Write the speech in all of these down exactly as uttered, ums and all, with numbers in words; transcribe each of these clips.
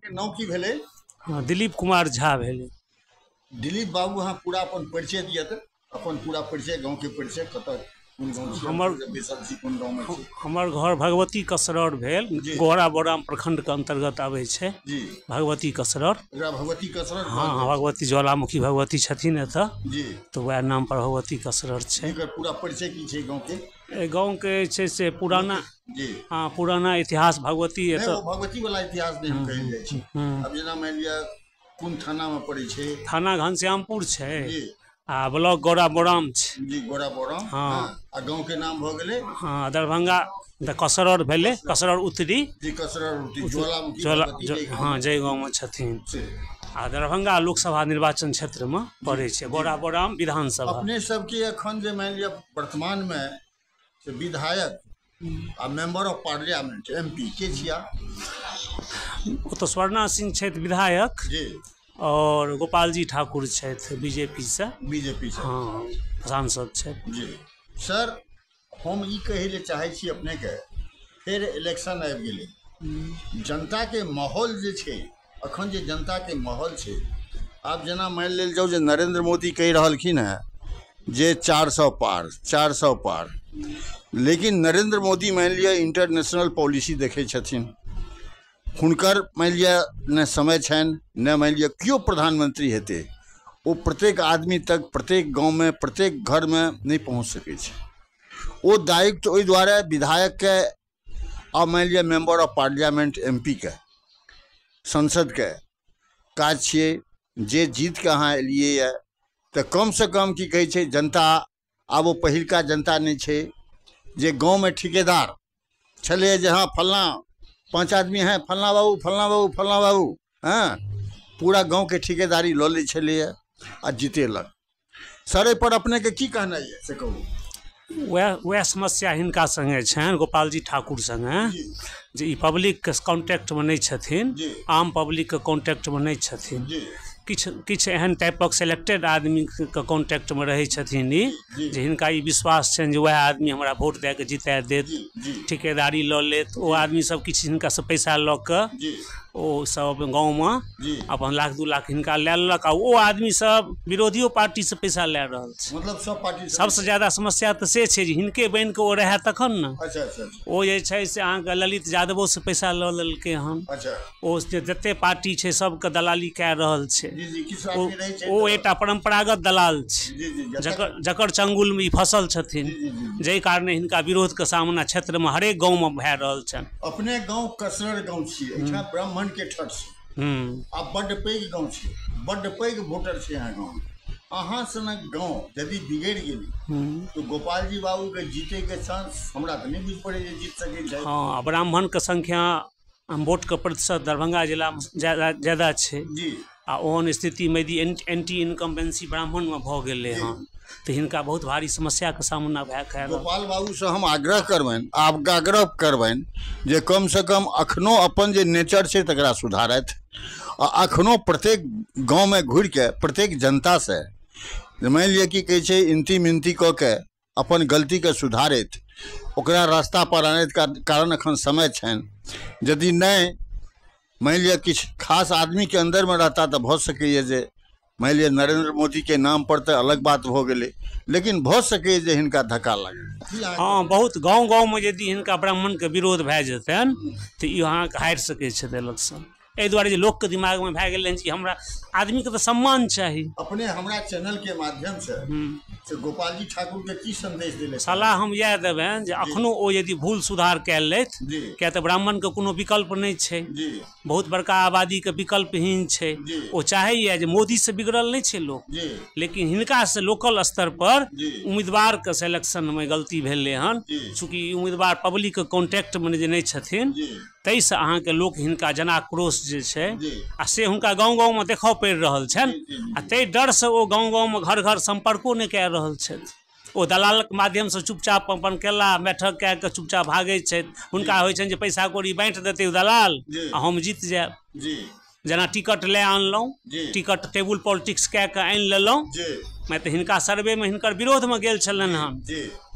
नाम की भेले? हाँ, दिलीप कुमार झा भेले। दिलीप बाबू हाँ पूरा अपन परिचय दिया था, अपन पूरा परिचय गांव के परिचय कत कौन गांव छी हमर बेसल छी कोन गांव में छी? हमर घर भगवती कसरर भेल, गोहरा बोराम प्रखंड के अंतर्गत आवे छे जी। भगवती कसरर। एकरा भगवती कसरर? हाँ हाँ, भगवती ज्वालामुखी भगवती छथिन एतऽ जी, तो वह नाम पर भगवती कसरर छे। एकर पूरा परिचय की छे गांव के? ए गांव के छे से पुराना, जी हाँ पुराना इतिहास भगवती नहीं, एतऽ। वो भगवती वाला इतिहास नहीं हम कहल जाय छी। अब जना मान लिया कोन थाना में पड़े छे? थाना घनश्यामपुर छे जी आ ब्लॉक गोरा बोराम छे। जी, गोरा बोराम। हाँ। आ गांव के नाम भ गेले? हाँ, दरभंगा द कसरर भेले, कसरर उत्तरी। जी, कसरर उत्तरी ज्वालामुखी ज्वाला भगवती जो, के गांव हाँ जय गांव में छथिन। से। आ दरभंगा लोकसभा निर्वाचन क्षेत्र में पड़े छे, गोरा बोराम विधानसभा। अपने सबके अखन जे मान लिया वर्तमान में से विधायक आ मेंबर ऑफ पार्लियामेंट एमपी के छिया? वो तो स्वर्णा सिंह छथि विधायक जी और गोपाल जी ठाकुर छथि बीजेपी से। बीजेपी से? हाँ, सांसद छथि। जी सर, हम ई कहे ले चाहे छी अपने के, फिर इलेक्शन आबि गेले, जनता के माहौल जे छे अखन जे जनता के माहौल छे, आप जना मान लेल जाओ जे नरेंद्र मोदी कह रहलखिन है जे चार सौ पार चार सौ पार, लेकिन नरेंद्र मोदी मान लिया इंटरनेशनल पॉलिसी देखे छथिन, हुनकर मान लिया न समय छन न मान लिया क्यों प्रधानमंत्री हेते, वो प्रत्येक आदमी तक प्रत्येक गांव में प्रत्येक घर में नहीं पहुंच सके छे। वो दायित्व ओहि द्वारा विधायक के आ मान लिया मेंबर ऑफ पार्लियामेंट एमपी के संसद के काज छिए, जे जीत के अहाँ एलिए है तो कम से कम की कहे छे जनता, आब वो पहिलका जनता नहीं छे जे गांव में ठेकेदार छले जे हाँ फलना पांच आदमी हैं, फलना बाबू फलना बाबू फलना बाबू, हाँ पूरा गांव के ठेकेदारी लो ले छले आ जीतेलक। सर पर अपने के की कहना है से कहू? वह वह समस्या हिनका संगे छनि गोपाल जी ठाकुर संगे, जे ई पब्लिक के कॉन्टैक्ट में नहीं छथिन, आम पब्लिक के कॉन्टैक्ट में नहीं छथिन। किछ किछ एहन टाइपक सिलेक्टेड आदमी के कॉन्टैक्ट में रहे छथिन ई, जे हिनका ई विश्वास छनि जे वह आदमी हमरा वोट दे के जिता देत, ठेकेदारी लऽ लेत। ओ आदमी सब किछ हिनका से पैसा लऽ के ओ सब गाँव में अपन लाख दू लाख हिनका लए लेलक, आ ओ आदमी सब विरोधियो पार्टी से पैसा लए रहल छै। मतलब सब पार्टी सबसे ज्यादा समस्या तो से छै जे हिनके बनि के ओ रहे तखन न। अच्छा अच्छा। ओ जे छै से अहाँके ललित यादवो से पैसा लऽ लेलकै हन। अच्छा। ओ जते पार्टी छै सबके दलाली कए रहल छै। जी जी, किछु आदमी रहै छै ओ एकटा परंपरागत दलाल छै, जी जी, जकर जकर चंगुल में ई फसल छथिन, जाहि कारणे हिनका विरोध के सामना क्षेत्र में हरेक गाँव में भए रहल छनि। अपने गाँव कसरर गाँव छियै, एहिठाम ब्राह्मण के ठठ छै, आ बड्ड पैघ गाँव छै, बड्ड पैघ वोटर छै यहाँ गाँव। अहाँ सनक गाँव यदि बिगड़ गेली तो गोपाल जी बाबू के जीते के चांस हमरा तो नहीं बुझ पड़े जे जीत सके छै। हाँ, ब्राह्मण के संख्या वोट के प्रतिशत दरभंगा जिला में ज्यादा ज्यादा छै जी, आ ओहन स्थिति में यदि एंटी इनकम्बेंसी ब्राह्मण में भ गेलै हन तो हिनका बहुत भारी समस्या के सामना भए के। गोपाल बाबू से हम आग्रह करबनि, आप आग्रह करबनि जे कम से कम अखनो अपन जे नेचर छै तकरा सुधारथि, आ अखनो प्रत्येक गाँव में घुरि के प्रत्येक जनता से मान लिया कि कहे छै इनती मिनती कऽ के अपन गलती के सुधारैत ओकरा रास्ता पर आनैत का कारण अखन समय छनि। यदि नहीं मान लिया किछु खास आदमी के अंदर में रहता तो भ सकैए जे मान लिया नरेंद्र मोदी के नाम पर तो अलग बात हो गए, लेकिन भ सके जे हिनका धक्का लगे। हाँ, बहुत गाँव गाँव में यदि हिनका ब्राह्मण के विरोध भए जेतन तो ई अहाँ हारि सकै छथि इलेक्शन। एहि दुआरे जे लोक के दिमाग में भए गेलै कि हमरा आदमी के तो सम्मान चाही। अपने हमरा चैनल के माध्यम से से गोपाल जी ठाकुर के की संदेश देले? सलाह हम इएह देबनि जे अखनो ओ यदि भूल सुधार कए लेथि, किया तऽ ब्राह्मण के कोनो विकल्प नहीं छै, बहुत बड़का आबादी के विकल्पहीन छै। ओ चाहैए जे मोदी से बिगड़ल नहीं छै लोक, लेकिन हिनका से लोकल स्तर पर उम्मीदवार के सिलेक्शन में गलती भेलै हन, चूँकि उम्मीदवार पब्लिक के कॉन्टैक्ट में जे नहीं छथिन ताहि से अहाँ के लोक हिनका जनाक्रोश जे छै आ से हुनका गाँव गाँव में देखऽ पड़ि रहल छनि, आ ताहि डर से ओ गाँव गाँव में घर घर संपर्को नहीं कए रहल छथि। ओ दलालक माध्यम से चुपचाप अपन केला बैठक कए के चुपचाप भागै छथि। हुनका होइ छनि जे पैसा कौड़ी बाँटि देतै दलाल आ हम जीत जायब। जना टिकट ले आनलहुँ, टिकट टेबुल पॉलिटिक्स कए के आनि लेलहुँ। मैं तो हिनका सर्वे में हिनकर विरोध में गेल छलनि हन,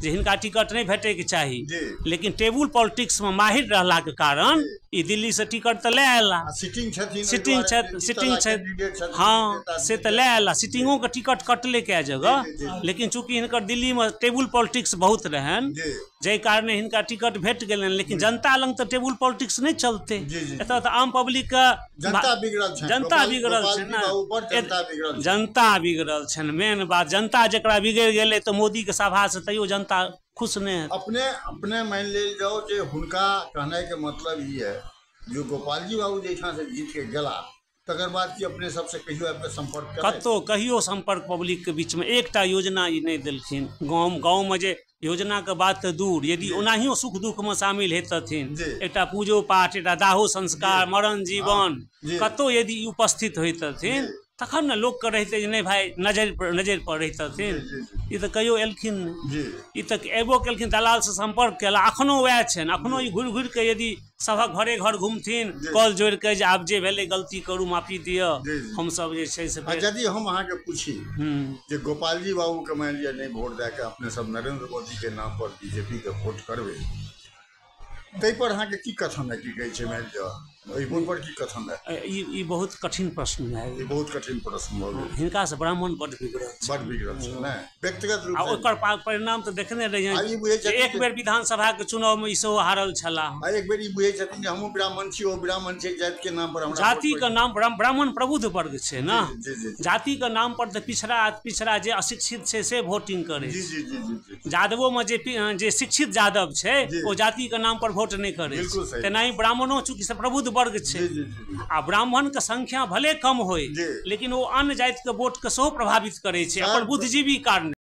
जे हिनका टिकट नहीं भेटे के चाही, लेकिन टेबुल पॉलिटिक्स में माहिर रहला के कारण ई दिल्ली से टिकट तो ले आला। सिटिंग छथिन सिटिंग सिटिंग हाँ से तो ले आला, सिटिंगों का टिकट कटले के जगह, लेकिन चूंकि हिनकर दिल्ली में टेबुल पॉलिटिक्स बहुत रहन जय कारण हिनका टिकट भेट गेलन, लेकिन जनता लंग तो टेबुल पॉलिटिक्स नहीं चलते। एतऽ तो आम पब्लिक का जनता बिगड़ल छै, जनता बिगड़ल छै ना, जनता बिगड़ल छै। मेन बात जनता जकरा बिगड़ गेलै तो मोदी के सभा से तैयो जनता खुश नहीं। अपने अपने मान ले जाओ जे हुनका कहने के मतलब ये है जो गोपाल जी बाबू जैठा से जीत के गेला तकर बाद की अपने सबसे कहियो अपने संपर्क कतो कहियो संपर्क पब्लिक के बीच में एकटा योजना ई नहीं दिलखिन। गाँव गाँव में जे योजना के बात तो दूर, यदि ओनाहियो सुख दुख में शामिल हेतथिन, एकटा पूजो पाठ, एकटा दाहो संस्कार, मरण जीवन कतो यदि उपस्थित होतथिन तखन न लोग के रहते नहीं भाई नजर पर नजर पर रहतथिन। ई तो कहियो एलखिन, ई तक एबो केलखिन, दलाल से संपर्क केला, अखनो वएह छन। अखनो ई घुर घुर के यदि सभक घरे घर घूमथिन, कॉल जोड़ के जे आब जे भेले गलती करू माफी दियो, हम सब जे छै से। यदि हम अहाँ के पूछी जे गोपाल जी बाबू के मान लिया नहीं वोट दे के अपने सब नरेंद्र मोदी के नाम पर बीजेपी के वोट करबे, तै पर अहाँ के की कथन है, की कहै छै मान लिया पर की कथन है? ई बहुत कठिन प्रश्न है, ई बहुत कठिन प्रश्न हो। हिनका से ब्राह्मण बड़ बिगड़ल बड़ बिगड़ल छै ने व्यक्तिगत रूप से। ओकर परिणाम तो देखने रहिए, एक बेर विधानसभा के चुनाव में इसो हारल छला। एक बेर ई बुझै छथिन जे हमहु ब्राह्मण छी, ओ ब्राह्मण छै, जाति के नाम पर हमरा जाति के नाम पर ब्राह्मण प्रबुद्ध वर्ग छै ना, जाति के नाम पर तो पिछड़ा पिछड़ा जे अशिक्षित छै से वोटिंग करे। यादवों में जे जे शिक्षित यादव छै ओ जाति के नाम पर वोट नहीं करे, तेनाही ब्राह्मणों चूंकि से प्रबुद्ध वर्ग छै, आ ब्राह्मण के संख्या भले कम होय लेकिन वो अन्य जाति के वोट के सेहो प्रभावित करे छै अपन बुद्धिजीवी कारण।